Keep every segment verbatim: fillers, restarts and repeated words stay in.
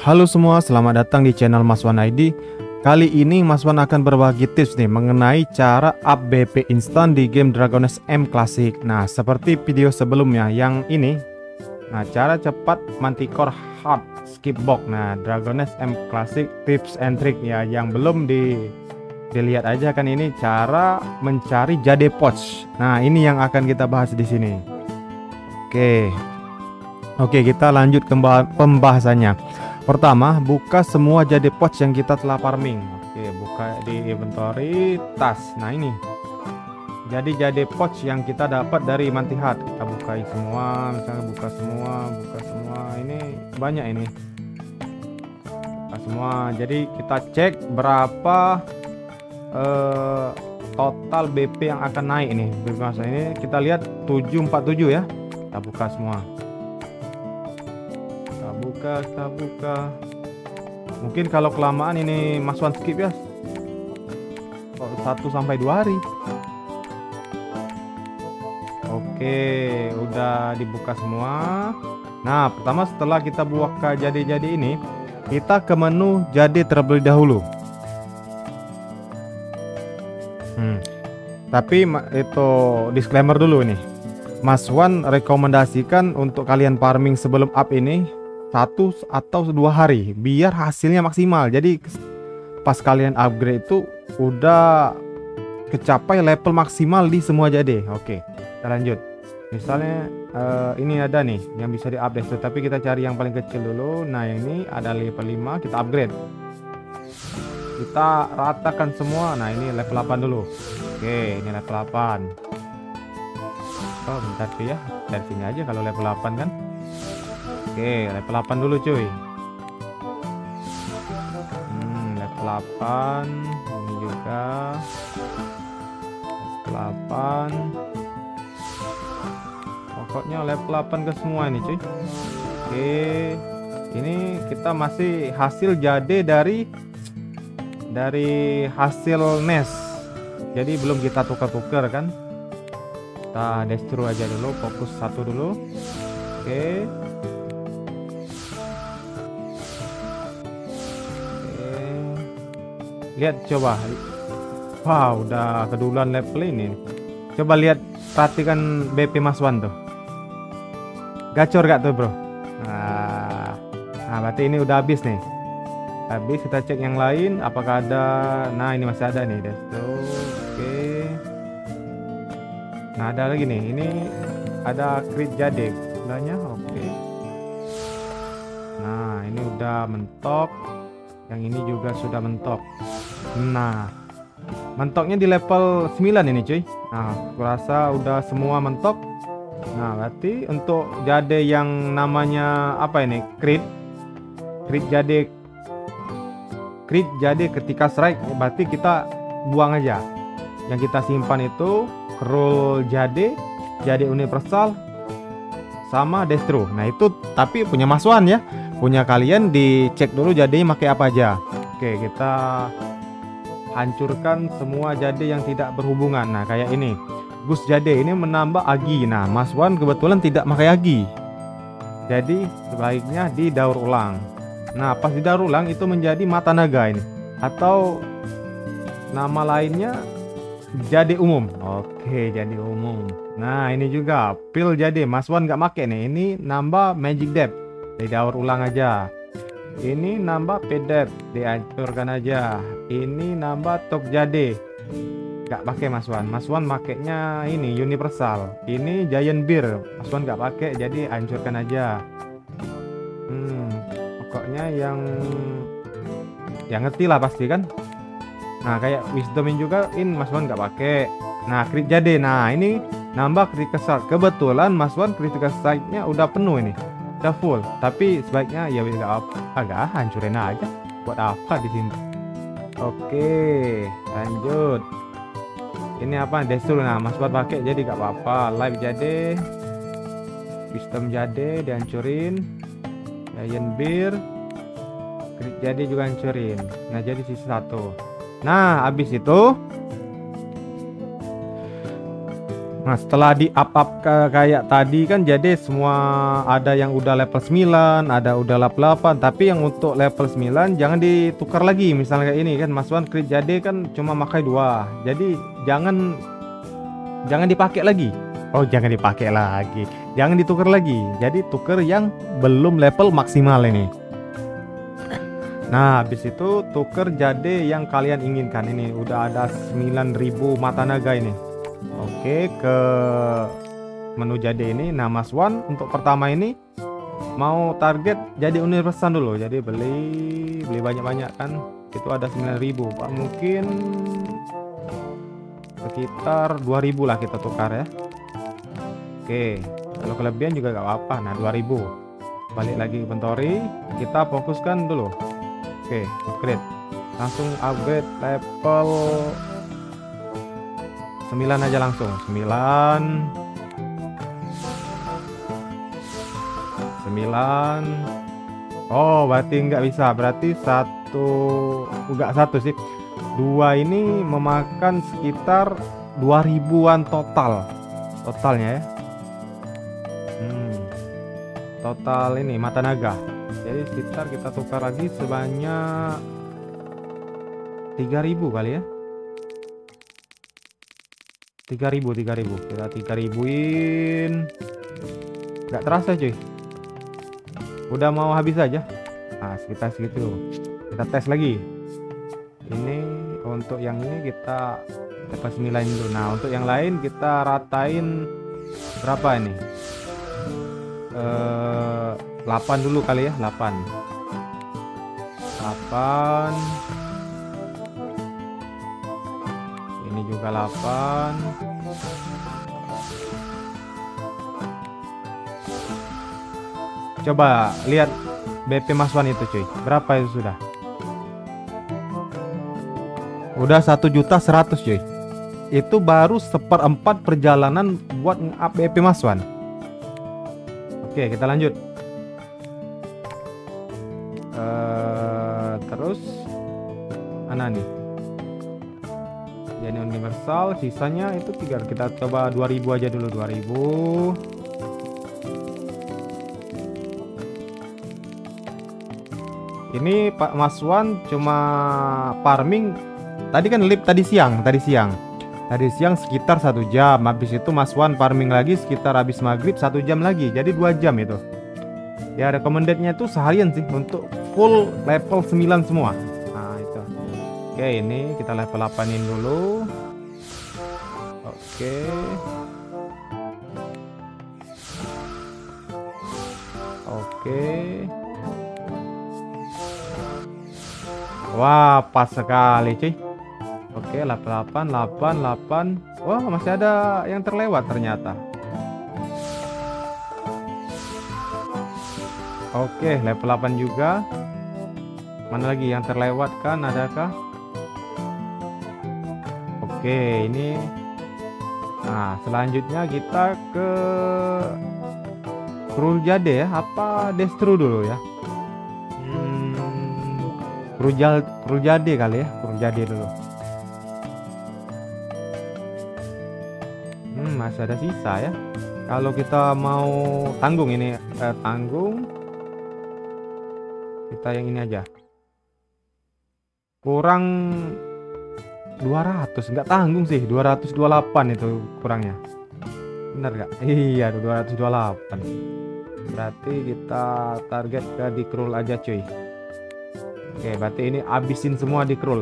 Halo semua, selamat datang di channel Mas Wan I D. Kali ini Mas Wan akan berbagi tips nih mengenai cara up B P instan di game Dragoness M Classic. Nah, seperti video sebelumnya yang ini. Nah, cara cepat Manticore Hard Skip Box. Nah, Dragoness M Classic tips and trick ya, yang belum di dilihat aja kan, ini cara mencari jade pouch. Nah, ini yang akan kita bahas di sini. Oke. Oke, kita lanjut ke pembahasannya. Pertama, buka semua jade pouch yang kita telah farming. Oke, buka di inventory, tas. Nah, ini jadi jade pouch yang kita dapat dari Mantihat. Kita bukai semua, misalnya buka semua, buka semua. Ini banyak ini. Buka semua. Jadi kita cek berapa eh, total B P yang akan naik ini. Masa ini kita lihat tujuh empat tujuh ya. Kita buka semua. Buka, kita buka. Mungkin kalau kelamaan ini Mas Wan skip ya, satu sampai dua hari. Oke, udah dibuka semua. Nah, pertama setelah kita buka jade-jade ini, kita ke menu jade terlebih dahulu. Hmm. Tapi itu disclaimer dulu nih. Mas Wan rekomendasikan untuk kalian farming sebelum up ini satu atau dua hari biar hasilnya maksimal. Jadi pas kalian upgrade itu udah kecapai level maksimal di semua jade. Oke, kita lanjut. Misalnya uh, ini ada nih yang bisa di update, tapi kita cari yang paling kecil dulu. Nah, ini ada level lima, kita upgrade. Kita ratakan semua. Nah, ini level delapan dulu. Oke, ini level delapan. Oh, bentar ya, dari sini aja kalau level delapan kan. Oke, level delapan dulu cuy. Hmm, level delapan. Ini juga level delapan. Pokoknya level delapan ke semua ini cuy. Oke, ini kita masih hasil jade dari dari hasil nest. Jadi belum kita tukar-tukar kan. Kita destroy aja dulu, fokus satu dulu. Oke. Lihat coba. Wow, udah keduluan level ini. Coba lihat, perhatikan B P Mas Wan tuh. Gacor gak tuh bro? Nah, nah berarti ini udah habis nih. Habis, kita cek yang lain apakah ada. Nah, ini masih ada nih. Oke. Nah, ada lagi nih. Ini ada crit jade. Udahnya oke. Nah, ini udah mentok. Yang ini juga sudah mentok. Nah, mentoknya di level sembilan ini cuy. Nah, kurasa udah semua mentok. Nah, berarti untuk jade yang namanya apa ini? Crit. Crit jade. Crit jade ketika strike, berarti kita buang aja. Yang kita simpan itu scroll jade, jade universal, sama destro. Nah, itu tapi punya Mas Wan ya. Punya kalian dicek dulu jadenya pakai apa aja. Oke, kita hancurkan semua jade yang tidak berhubungan. Nah, kayak ini Gus jade ini menambah agi. Nah, Mas Wan kebetulan tidak pakai agi, jadi sebaiknya didaur ulang. Nah, pas didaur ulang itu menjadi mata naga ini, atau nama lainnya jade umum. Oke, jade umum. Nah, ini juga pil jade Mas Wan nggak pakai nih. Ini nambah magic depth, didaur ulang aja. Ini nambah pedep, dihancurkan aja. Ini nambah tok jade, nggak pakai Mas Wan. Mas Wan makainya ini universal. Ini giant beer, Mas Wan nggak pakai, jadi hancurkan aja. Hmm, pokoknya yang yang ngerti lah pasti kan. Nah, kayak wisdomin juga in Mas Wan nggak pakai. Nah, crit jade. Nah, ini nambah critical strike. Kebetulan Mas Wan critical strike-nya udah penuh ini. Udah full, tapi sebaiknya ya nggak apa, agak hancurin aja. Buat apa di sini? Oke, lanjut. Ini apa? Destru. Nah, Mas Wan pakai jadi nggak apa-apa. Live jade, wisdom jade dihancurin, giant beer, crit jade juga hancurin. Nah, jadi sisa satu. Nah, habis itu Nah, setelah di up-up ke- kayak tadi kan, jadi semua ada yang udah level sembilan, ada udah level delapan, tapi yang untuk level sembilan jangan ditukar lagi. Misalnya kayak ini kan, Mas Wan crit jadi kan cuma pakai dua. Jadi jangan jangan dipakai lagi. Oh, jangan dipakai lagi. Jangan ditukar lagi. Jadi tuker yang belum level maksimal ini. Nah, habis itu tuker jade yang kalian inginkan. Ini udah ada sembilan ribu mata naga ini. Oke, ke menu jade ini. Nah, Mas Wan untuk pertama ini mau target jadi universal dulu. Jadi beli beli banyak-banyak kan. Itu ada sembilan ribu. Pak, mungkin sekitar dua ribu lah kita tukar ya. Oke, kalau kelebihan juga gak apa-apa. Nah, dua ribu. Balik lagi ke inventory, kita fokuskan dulu. Oke, upgrade. Langsung upgrade level sembilan aja langsung. sembilan sembilan. Oh, berarti nggak bisa. Berarti satu, enggak satu sih. Dua ini memakan sekitar dua ribuan total. Totalnya ya. Hmm. Total ini mata naga. Jadi sekitar kita tukar lagi sebanyak tiga ribu kali ya. tiga ribu, tiga ribu. Kita tiga ribuin. Nggak terasa cuy. Udah mau habis aja. Nah, sekitar segitu. Kita tes lagi. Ini untuk yang ini kita dapat sembilan dulu. Nah, untuk yang lain kita ratain berapa ini? Eh, delapan dulu kali ya, delapan. delapan. Ini juga delapan. Coba lihat B P Mas Wan itu cuy. Berapa itu sudah? Udah satu juta seratus cuy. Itu baru seperempat perjalanan buat nge-up B P Mas Wan. Oke, kita lanjut. Uh, terus mana nih? Jadi universal, sisanya itu tiga. Kita coba dua ribu aja dulu, dua ribu. Ini Pak Mas Wan cuma farming. Tadi kan lip tadi siang, tadi siang. Tadi siang sekitar satu jam. Habis itu Mas Wan farming lagi sekitar habis maghrib satu jam lagi. Jadi dua jam itu. Ya recommendednya itu seharian sih untuk full level sembilan semua. Nah itu. Oke, ini kita level delapan-in dulu. Oke. Oke. Wah, pas sekali cuy. Oke, delapan delapan delapan delapan. Wah, masih ada yang terlewat ternyata. Oke, level delapan juga. Mana lagi yang terlewat kan? Adakah? Oke, ini. Nah, selanjutnya kita ke Krul Jade ya. Apa Destru dulu ya? Hmm, Krujal, Krul Jade kali ya. Krul Jade dulu. Hmm, masih ada sisa ya. Kalau kita mau tanggung ini, eh, tanggung. Kita yang ini aja. Kurang dua ratus, nggak tanggung sih. Dua ratus dua puluh delapan itu kurangnya. Bener gak? Iya, dua ratus dua puluh delapan. Berarti kita target ke di Krul aja cuy. Oke, berarti ini abisin semua di Krul.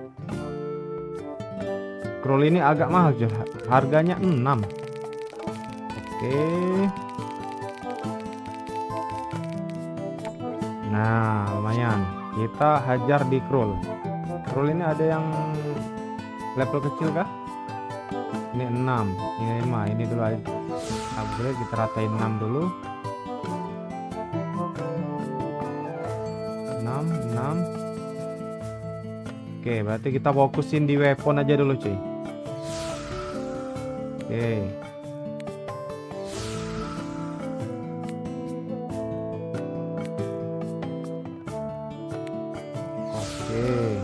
Krul ini agak mahal cuy. Harganya enam. Oke. Nah, lumayan. Kita hajar di Krul. Krul ini ada yang level kecil kah? Ini enam, ini lima, ini dulu aja. Upgrade kita ratain enam dulu. enam, enam. Oke, berarti kita fokusin di weapon aja dulu, cuy. Oke.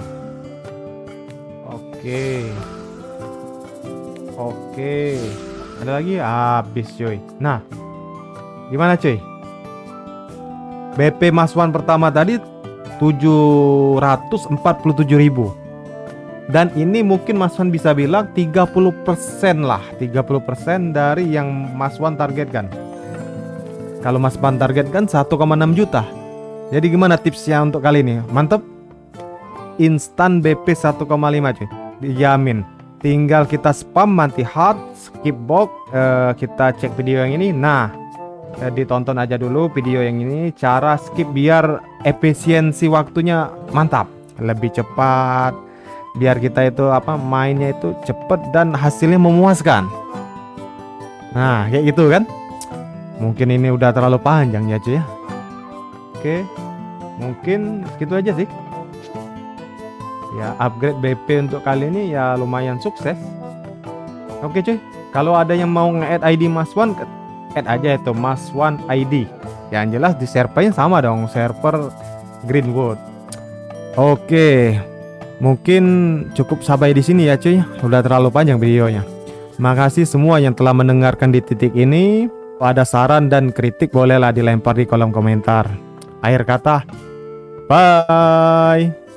Oke. Oke. Ada lagi? Habis cuy. Nah, gimana cuy? B P Mas Wan pertama tadi tujuh ratus empat puluh tujuh ribu. Dan ini mungkin Mas Wan bisa bilang tiga puluh persen lah, tiga puluh persen dari yang Mas Wan targetkan. Kalau Mas Wan targetkan satu koma enam juta. Jadi gimana tipsnya untuk kali ini? Mantep. Instan B P satu koma lima cuy. Dijamin. Tinggal kita spam nanti hard, skip box, eh, kita cek video yang ini. Nah, eh, ditonton aja dulu video yang ini, cara skip biar efisiensi waktunya mantap, lebih cepat, biar kita itu apa mainnya itu cepet dan hasilnya memuaskan. Nah, kayak gitu kan. Mungkin ini udah terlalu panjang ya cuy ya. Oke, mungkin gitu aja sih. Ya, upgrade B P untuk kali ini ya lumayan sukses. Oke cuy, kalau ada yang mau nge-add I D Mas Wan, add aja itu Mas Wan I D. Yang jelas di servernya sama dong, server Greenwood. Oke, mungkin cukup sampai di sini ya cuy. Udah terlalu panjang videonya. Makasih semua yang telah mendengarkan di titik ini. Ada saran dan kritik bolehlah dilempar di kolom komentar. Akhir kata, bye.